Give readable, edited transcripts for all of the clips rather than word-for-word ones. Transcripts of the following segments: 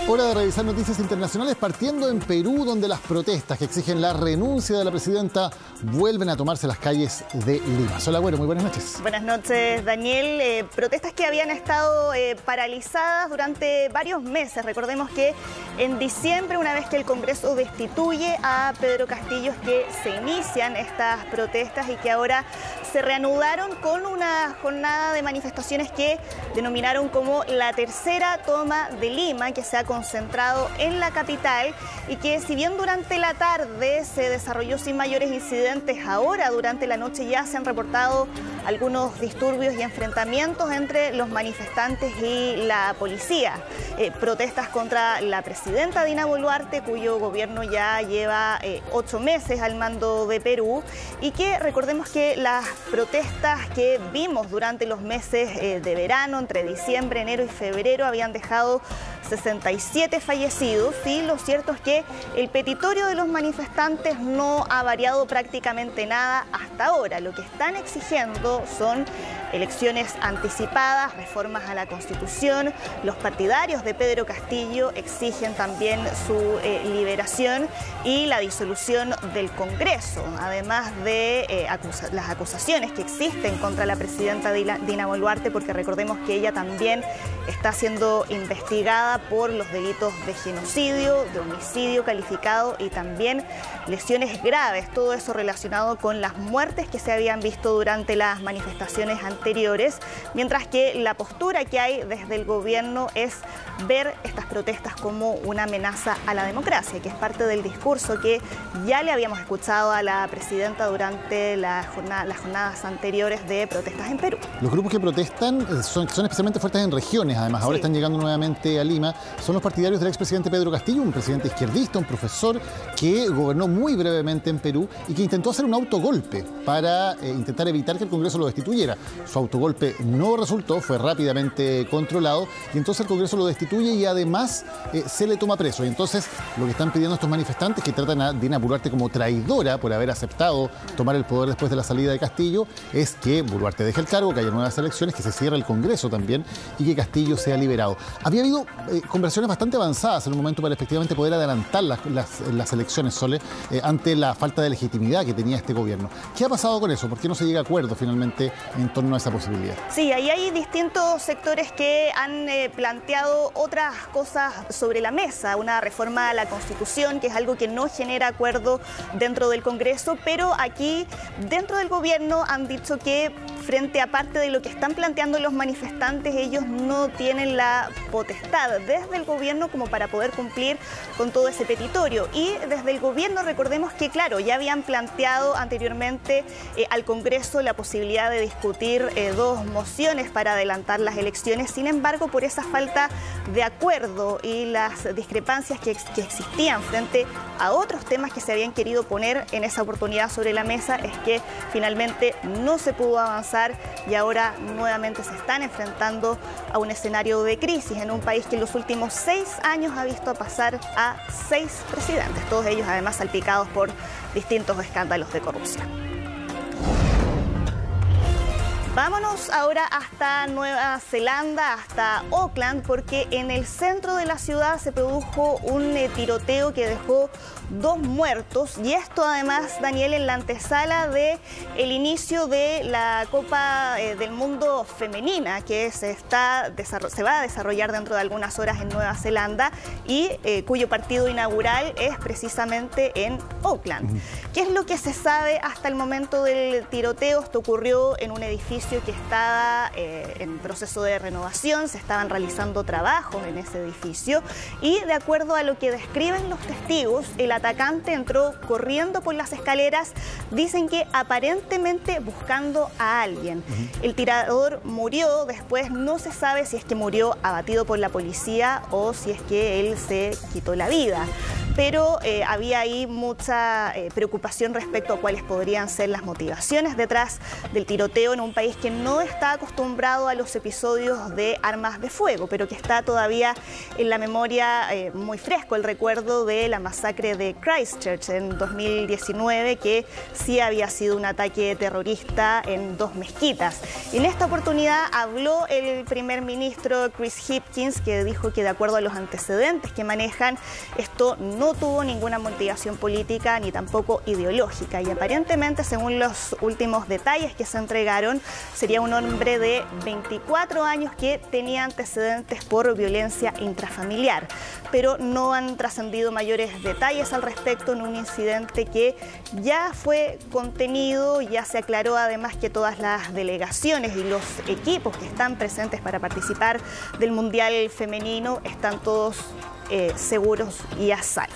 Hora de revisar noticias internacionales, partiendo en Perú, donde las protestas que exigen la renuncia de la presidenta vuelven a tomarse las calles de Lima. Sola Agüero, muy buenas noches. Buenas noches, Daniel. Protestas que habían estado paralizadas durante varios meses. Recordemos que en diciembre, una vez que el Congreso destituye a Pedro Castillo, es que se inician estas protestas y que ahora se reanudaron con una jornada de manifestaciones que denominaron como la tercera toma de Lima, que se ha concentrado en la capital y que, si bien durante la tarde se desarrolló sin mayores incidentes, ahora durante la noche ya se han reportado algunos disturbios y enfrentamientos entre los manifestantes y la policía. Protestas contra la presidenta Dina Boluarte, cuyo gobierno ya lleva 8 meses al mando de Perú, y que recordemos que las protestas que vimos durante los meses de verano, entre diciembre, enero y febrero, habían dejado 67 fallecidos, y lo cierto es que el petitorio de los manifestantes no ha variado prácticamente nada hasta ahora. Lo que están exigiendo son elecciones anticipadas, reformas a la Constitución. Los partidarios de Pedro Castillo exigen también su liberación y la disolución del Congreso, además de las acusaciones que existen contra la presidenta Dina Boluarte, porque recordemos que ella también está siendo investigada por los delitos de genocidio, de homicidio calificado y también lesiones graves, todo eso relacionado con las muertes que se habían visto durante las manifestaciones anteriores, mientras que la postura que hay desde el gobierno es ver estas protestas como una amenaza a la democracia, que es parte del discurso que ya le habíamos escuchado a la presidenta durante las jornadas anteriores de protestas en Perú. Los grupos que protestan son especialmente fuertes en regiones, además. Ahora están llegando nuevamente a Lima. Son los partidarios del expresidente Pedro Castillo, un presidente izquierdista, un profesor que gobernó muy brevemente en Perú y que intentó hacer un autogolpe para intentar evitar que el Congreso lo destituyera. Su autogolpe no resultó, fue rápidamente controlado, y entonces el Congreso lo destituye y además se le toma preso. Y entonces lo que están pidiendo estos manifestantes, que tratan a Dina Boluarte como traidora por haber aceptado tomar el poder después de la salida de Castillo, es que Boluarte deje el cargo, que haya nuevas elecciones, que se cierre el Congreso también y que Castillo sea liberado. Había habido conversaciones bastante avanzadas en un momento para efectivamente poder adelantar las elecciones, Sole, ante la falta de legitimidad que tenía este gobierno. ¿Qué ha pasado con eso? ¿Por qué no se llega a acuerdo finalmente en torno a esa posibilidad? Sí, ahí hay distintos sectores que han planteado otras cosas sobre la mesa. Una reforma a la Constitución, que es algo que no genera acuerdo dentro del Congreso, pero aquí dentro del gobierno han dicho que, frente a parte de lo que están planteando los manifestantes, ellos no tienen la potestad desde el gobierno como para poder cumplir con todo ese petitorio. Y desde el gobierno, recordemos que, claro, ya habían planteado anteriormente al Congreso la posibilidad de discutir 2 mociones para adelantar las elecciones. Sin embargo, por esa falta de acuerdo y las discrepancias que existían frente a otros temas que se habían querido poner en esa oportunidad sobre la mesa, es que finalmente no se pudo avanzar y ahora nuevamente se están enfrentando a un escenario de crisis en un país que en los últimos 6 años ha visto pasar a 6 presidentes, todos ellos además salpicados por distintos escándalos de corrupción. Vámonos ahora hasta Nueva Zelanda, hasta Auckland, porque en el centro de la ciudad se produjo un tiroteo que dejó 2 muertos, y esto además, Daniel, en la antesala del inicio de la Copa del Mundo femenina, que se va a desarrollar dentro de algunas horas en Nueva Zelanda y cuyo partido inaugural es precisamente en Auckland. ¿Qué es lo que se sabe hasta el momento del tiroteo? Esto ocurrió en un edificio que estaba en proceso de renovación, se estaban realizando trabajos en ese edificio, y de acuerdo a lo que describen los testigos, el atacante entró corriendo por las escaleras, dicen que aparentemente buscando a alguien. El tirador murió, después no se sabe si es que murió abatido por la policía o si es que él se quitó la vida. pero había ahí mucha preocupación respecto a cuáles podrían ser las motivaciones detrás del tiroteo en un país que no está acostumbrado a los episodios de armas de fuego, pero que está todavía en la memoria muy fresco el recuerdo de la masacre de Christchurch en 2019, que sí había sido un ataque terrorista en 2 mezquitas. En esta oportunidad habló el primer ministro Chris Hipkins, que dijo que de acuerdo a los antecedentes que manejan, esto no tuvo ninguna motivación política ni tampoco ideológica, y aparentemente, según los últimos detalles que se entregaron, sería un hombre de 24 años que tenía antecedentes por violencia intrafamiliar, pero no han trascendido mayores detalles al respecto en un incidente que ya fue contenido. Ya se aclaró además que todas las delegaciones y los equipos que están presentes para participar del Mundial Femenino están todos seguros y a salvo.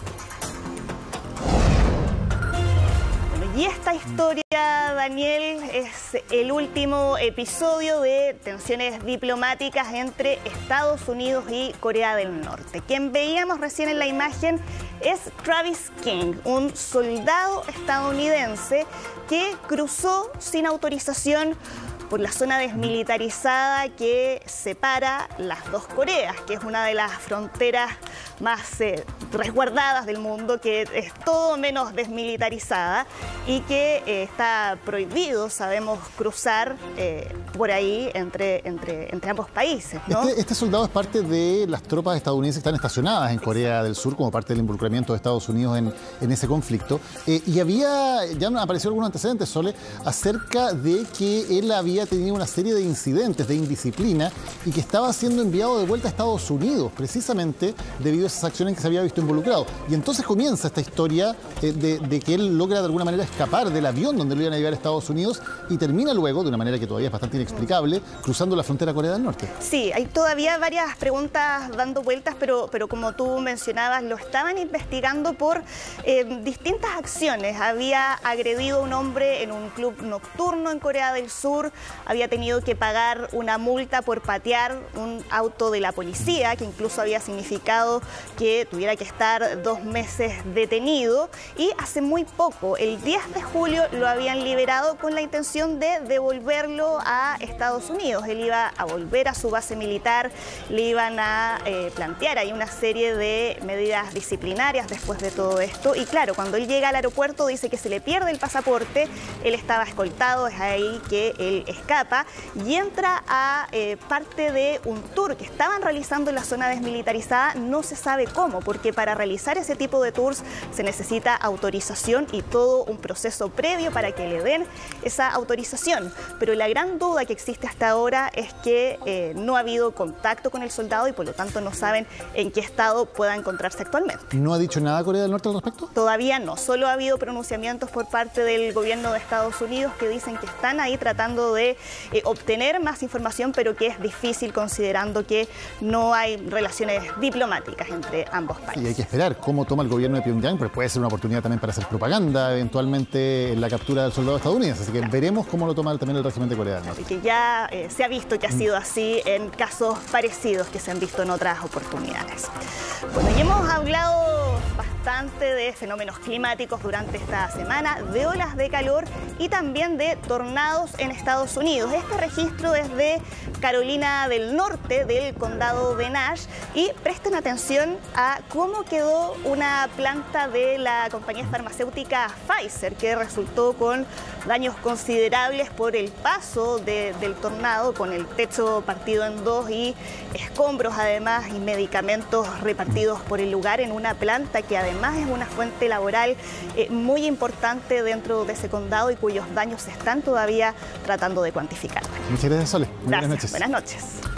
Y esta historia, Daniel, es el último episodio de tensiones diplomáticas entre Estados Unidos y Corea del Norte. Quien veíamos recién en la imagen es Travis King, un soldado estadounidense que cruzó sin autorización por la zona desmilitarizada que separa las dos Coreas, que es una de las fronteras más resguardadas del mundo, que es todo menos desmilitarizada y que está prohibido, sabemos, cruzar por ahí entre ambos países, ¿no? Este soldado es parte de las tropas estadounidenses que están estacionadas en Corea del Sur como parte del involucramiento de Estados Unidos en ese conflicto. Y ya han aparecido algunos antecedentes, Sole, acerca de que él había tenido una serie de incidentes de indisciplina y que estaba siendo enviado de vuelta a Estados Unidos, precisamente debido a esas acciones en que se había visto involucrado. Y entonces comienza esta historia de que él logra de alguna manera escapar del avión donde lo iban a llevar a Estados Unidos y termina luego, de una manera que todavía es bastante inexplicable, cruzando la frontera Corea del Norte. Sí, hay todavía varias preguntas dando vueltas, pero como tú mencionabas, lo estaban investigando por distintas acciones. Había agredido a un hombre en un club nocturno en Corea del Sur, había tenido que pagar una multa por patear un auto de la policía, que incluso había significado que tuviera que estar 2 meses detenido, y hace muy poco, el 10 de julio, lo habían liberado con la intención de devolverlo a Estados Unidos. Él iba a volver a su base militar, le iban a plantear ahí una serie de medidas disciplinarias después de todo esto, y claro, cuando él llega al aeropuerto dice que se le pierde el pasaporte, él estaba escoltado, es ahí que él escapa y entra a parte de un tour que estaban realizando en la zona desmilitarizada. No se sabe cómo, porque para realizar ese tipo de tours se necesita autorización y todo un proceso previo para que le den esa autorización. Pero la gran duda que existe hasta ahora es que no ha habido contacto con el soldado y por lo tanto no saben en qué estado pueda encontrarse actualmente. ¿No ha dicho nada Corea del Norte al respecto? Todavía no, solo ha habido pronunciamientos por parte del gobierno de Estados Unidos que dicen que están ahí tratando de obtener más información, pero que es difícil considerando que no hay relaciones diplomáticas entre ambos países. Y hay que esperar cómo toma el gobierno de Pyongyang, porque puede ser una oportunidad también para hacer propaganda eventualmente en la captura del soldado estadounidense, así que veremos cómo lo toma también el régimen de Corea del Norte. Y que ya se ha visto que ha sido así en casos parecidos que se han visto en otras oportunidades. Bueno, y hemos hablado bastante de fenómenos climáticos durante esta semana, de olas de calor y también de tornados en Estados Unidos. Este registro es de Carolina del Norte, del condado de Nash, y presten atención a cómo quedó una planta de la compañía farmacéutica Pfizer, que resultó con daños considerables por el paso del tornado, con el techo partido en 2 y escombros además y medicamentos repartidos por el lugar, en una planta que además es una fuente laboral muy importante dentro de ese condado y cuyos daños se están todavía tratando de cuantificar. Muchas gracias, Sole. Gracias. Buenas noches.